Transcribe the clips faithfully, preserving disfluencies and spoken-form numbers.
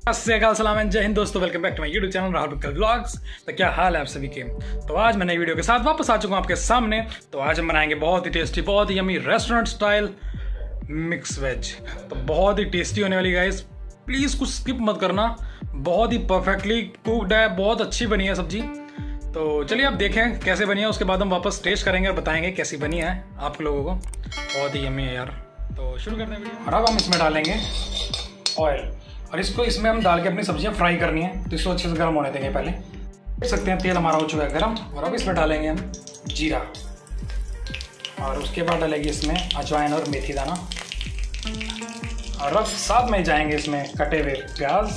अस्सलाम जय हिंद दोस्तों, welcome back to my YouTube channel Rahul Bhakkal vlogs. तो क्या हाल है आप सभी के। तो आज मैं नई वीडियो के साथ वापस आ चुका हूँ आपके सामने। तो आज हम बनाएंगे बहुत ही टेस्टी, बहुत ही yummy restaurant style mix veg. तो बहुत ही टेस्टी होने वाली गाइस, प्लीज़ कुछ स्किप मत करना। बहुत ही परफेक्टली कुकड है, बहुत अच्छी बनी है सब्जी। तो चलिए आप देखें कैसे बनी है, उसके बाद हम वापस टेस्ट करेंगे और बताएंगे कैसी बनी है आप लोगों को। बहुत ही यमी है यार। तो शुरू करते हैं वीडियो। और अब हम इसमें डालेंगे ऑयल, और इसको इसमें हम डाल के अपनी सब्जियां फ्राई करनी है। तो इसको अच्छे से गर्म होने देंगे पहले। देख सकते हैं तेल हमारा हो चुका है गर्म। और अब इसमें डालेंगे हम जीरा, और उसके बाद डालेंगे इसमें अजवाइन और मेथी दाना। और अब साथ में जाएंगे इसमें कटे हुए प्याज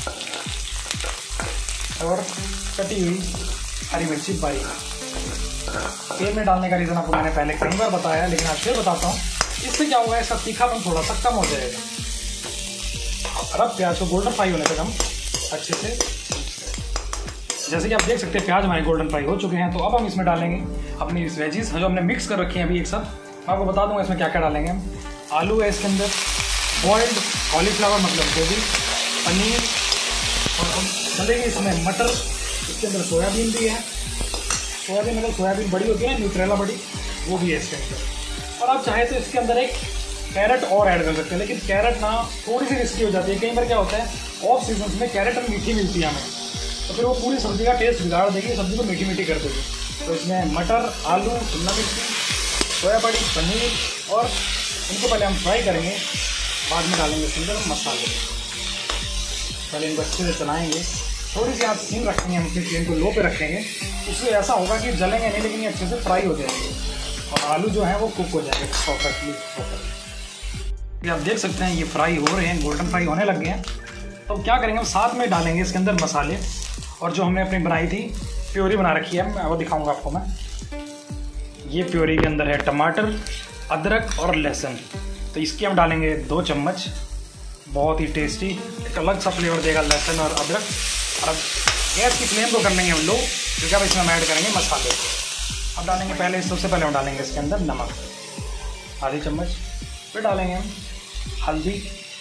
और कटी हुई हरी मिर्ची बारीक। तेल में डालने का रीज़न आपको मैंने पहले कई बार बताया है, लेकिन आज फिर बताता हूँ। इससे क्या होगा, इसका तीखापन थोड़ा सा कम हो जाएगा। और अब प्याज को गोल्डन फ्राई होने तक हम अच्छे से, जैसे कि आप देख सकते हैं प्याज हमारे गोल्डन फ्राई हो चुके हैं। तो अब हम इसमें डालेंगे अपनी वेजीज जो हमने मिक्स कर रखी हैं अभी एक साथ। मैं आपको बता दूंगा इसमें क्या क्या डालेंगे हम। आलू है इसके अंदर, बॉइल्ड कॉलीफ्लावर मतलब गोभी, पनीर, और हम डालेंगे इसमें मटर। इसके अंदर सोयाबीन भी है, सोयाबीन मतलब सोयाबीन बड़ी होती है ना, न्यूट्रेला बड़ी, वो भी है इसके अंदर। और आप चाहे तो इसके अंदर एक कैरेट और ऐड कर सकते हैं, लेकिन कैरेट ना थोड़ी सी रिस्की हो जाती है। कई बार क्या होता है, ऑफ सीजन में कैरेट और मीठी मिलती है हमें, तो फिर वो पूरी सब्जी का टेस्ट बिगाड़ देगी, सब्जी को मीठी मीठी कर देगी। तो इसमें मटर, आलू, शिमला मिर्ची, सोया बड़ी, पनीर, और इनको पहले हम फ्राई करेंगे। बाद में डालेंगे इसके अंदर मसाले। पहले इनको अच्छे से चलाएँगे, थोड़ी सी आप सीम रखेंगे, हम अपनी फ्लेम को लो पे रखेंगे। उससे ऐसा होगा कि जलेंगे नहीं, लेकिन ये अच्छे से फ्राई हो जाएंगे और आलू जो है वो कुक हो जाएंगे परफेक्टली परफेक्टली। आप देख सकते हैं ये फ्राई हो रहे हैं, गोल्डन फ्राई होने लग गए हैं। तो क्या करेंगे, हम साथ में डालेंगे इसके अंदर मसाले, और जो हमने अपनी बनाई थी प्योरी बना रखी है, मैं वो दिखाऊंगा आपको मैं। ये प्योरी के अंदर है टमाटर, अदरक और लहसुन। तो इसकी हम डालेंगे दो चम्मच। बहुत ही टेस्टी, एक अलग सा फ्लेवर देगा लहसुन और अदरक। और अब गैस की फ्लेम को कर लेंगे हम लो, क्योंकि अब इसमें हम ऐड करेंगे मसाले। अब डालेंगे पहले, सबसे पहले हम डालेंगे इसके अंदर नमक आधी चम्मच। फिर डालेंगे हम हल्दी।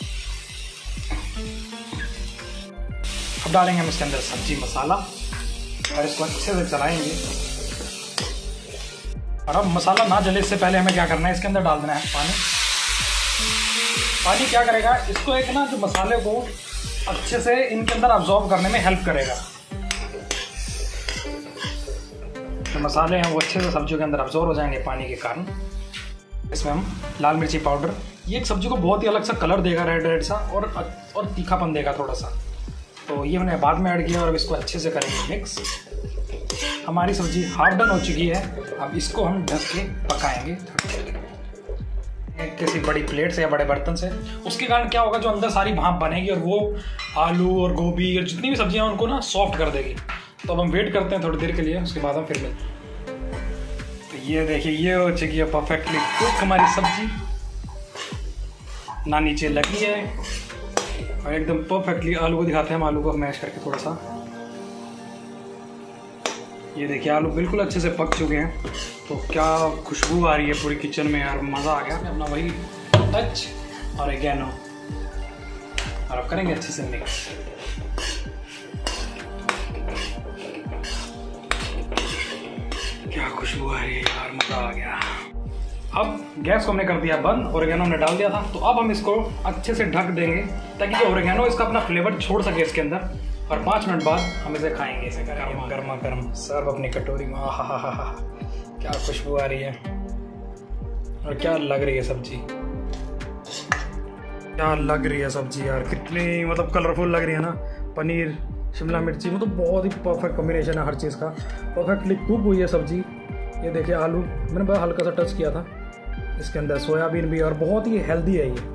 अब डालेंगे हम इसके अंदर सब्जी मसाला, और इसको अच्छे से चलाएंगे। और अब मसाला ना जले इससे पहले हमें क्या करना है, इसके अंदर डाल देना है पानी। पानी क्या करेगा, इसको एक ना जो मसाले को अच्छे से इनके अंदर अब्जॉर्ब करने में हेल्प करेगा। जो मसाले हैं वो अच्छे से सब्जियों के अंदर अब्जॉर्ब हो जाएंगे पानी के कारण। इसमें हम लाल मिर्ची पाउडर, ये एक सब्जी को बहुत ही अलग सा कलर देगा, रेड रेड सा, और और तीखापन देगा थोड़ा सा। तो ये हमने बाद में ऐड किया, और अब इसको अच्छे से करेंगे मिक्स। हमारी सब्जी हाफ डन हो चुकी है। अब इसको हम ढक के पकाएंगे किसी बड़ी प्लेट से या बड़े बर्तन से। उसके कारण क्या होगा, जो अंदर सारी भाप बनेगी और वो आलू और गोभी और जितनी भी सब्जियां हैं उनको ना सॉफ्ट कर देगी। तो अब हम वेट करते हैं थोड़ी देर के लिए, उसके बाद हम फिर मिलते हैं। तो ये देखिए, ये हो चुकी है परफेक्टली कुक हमारी सब्जी, ना नीचे लगी है, और एकदम परफेक्टली। आलू को दिखाते हैं हम, आलू को मैश करके थोड़ा सा। ये देखिए आलू बिल्कुल अच्छे से पक चुके हैं। तो क्या खुशबू आ रही है पूरी किचन में यार, मज़ा आ गया। अपना वही टच और ऑरिगेनो, और अब करेंगे अच्छे से मिक्स। क्या खुशबू आ रही है यार, मज़ा आ गया। अब गैस को हमने कर दिया बंद, ऑरिगेनो हमने डाल दिया था। तो अब हम इसको अच्छे से ढक देंगे, ताकि जो ऑरिगेनो इसका अपना फ्लेवर छोड़ सके इसके अंदर। और पाँच मिनट बाद हम इसे खाएंगे, इसे गर्मा गर्मा गर्म सर्व अपनी कटोरी में। हा हा हा हा, क्या खुशबू आ रही है, और क्या लग रही है सब्जी, क्या लग रही है सब्जी यार, कितनी मतलब कलरफुल लग रही है ना। पनीर, शिमला मिर्ची, मतलब बहुत ही परफेक्ट कॉम्बिनेशन है हर चीज़ का। परफेक्टली कुक हुई है सब्जी। ये देखिए आलू मैंने बहुत हल्का सा टच किया था, इसके अंदर सोयाबीन भी, और बहुत ही हेल्दी है ये।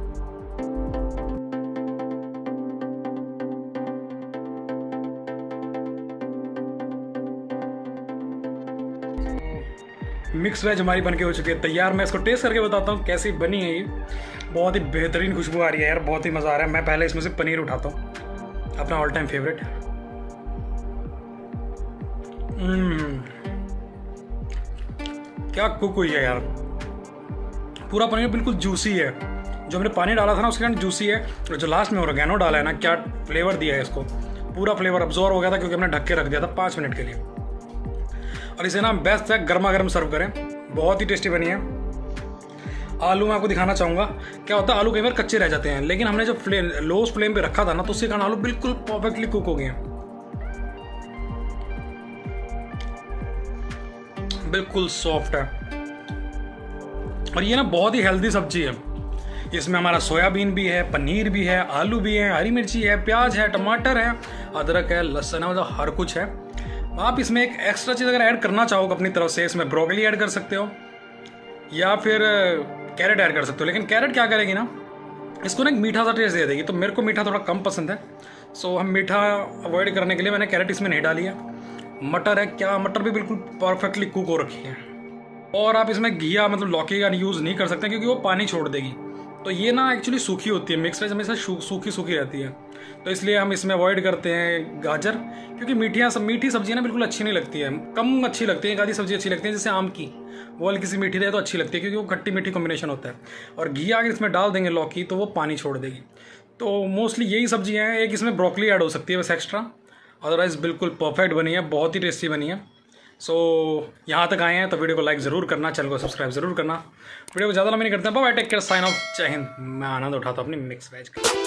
मिक्स वेज हमारी बनके हो चुकी है तैयार। मैं इसको टेस्ट करके बताता हूँ कैसी बनी है ये। बहुत ही बेहतरीन खुशबू आ रही है यार, बहुत ही मज़ा आ रहा है। मैं पहले इसमें से पनीर उठाता हूँ, अपना ऑल टाइम फेवरेट। क्या कुक हुई है यार, पूरा पनीर बिल्कुल जूसी है, जो हमने पानी डाला था ना उसके कारण जूसी है, और जो लास्ट में ओरिगेनो डाला है ना, क्या फ्लेवर दिया है इसको, पूरा फ्लेवर अब्जॉर्व हो गया था क्योंकि हमने ढक के रख दिया था पाँच मिनट के लिए। और इसे ना बेस्ट है गर्मा गर्म सर्व करें, बहुत ही टेस्टी बनी है। आलू मैं आपको दिखाना चाहूँगा, क्या होता है आलू कई बार कच्चे रह जाते हैं, लेकिन हमने जो फ्लेम लो फ्लेम पे रखा था ना तो उसके कारण आलू बिल्कुल परफेक्टली कुक हो गए हैं, बिल्कुल सॉफ्ट है। और ये ना बहुत ही हेल्दी सब्जी है, इसमें हमारा सोयाबीन भी है, पनीर भी है, आलू भी है, हरी मिर्ची है, प्याज है, टमाटर है, अदरक है, लहसुन है, मतलब हर कुछ है। आप इसमें एक एक्स्ट्रा चीज़ अगर ऐड करना चाहो अपनी तरफ से, इसमें ब्रोकली ऐड कर सकते हो या फिर कैरेट ऐड कर सकते हो। लेकिन कैरेट क्या करेगी ना, इसको ना एक मीठा सा टेस्ट दे देगी, तो मेरे को मीठा थोड़ा कम पसंद है, सो हम मीठा अवॉइड करने के लिए मैंने कैरेट इसमें नहीं डाली है। मटर है, क्या मटर भी बिल्कुल परफेक्टली कुक हो रखी है। और आप इसमें घिया मतलब लौकी का यूज़ नहीं कर सकते क्योंकि वो पानी छोड़ देगी, तो ये ना एक्चुअली सूखी होती है, मिक्स वेज हमेशा सूखी सूखी रहती है, तो इसलिए हम इसमें अवॉइड करते हैं गाजर, क्योंकि मीठियाँ सब मीठी सब्जियाँ ना बिल्कुल अच्छी नहीं लगती है, कम अच्छी लगती है। एक आधी सब्जी अच्छी लगती है जैसे आम की, वो हल्की सी मीठी रहे तो अच्छी लगती है क्योंकि वो खट्टी मीठी कॉम्बिनेशन होता है। और घी अगर इसमें डाल देंगे लौकी तो वो पानी छोड़ देगी। तो मोस्टली यही सब्जियाँ हैं, एक इसमें ब्रोकली ऐड हो सकती है बस एक्स्ट्रा, अदरवाइज़ बिल्कुल परफेक्ट बनी है, बहुत ही टेस्टी बनी है। सो so, यहाँ तक आए हैं तो वीडियो को लाइक ज़रूर करना, चैनल को सब्सक्राइब ज़रूर करना। वीडियो को ज़्यादा लंबी नहीं करते हैं, bye, take care, sign off, जय हिंद। मैं आनंद उठाता हूँ अपनी मिक्स वेज का।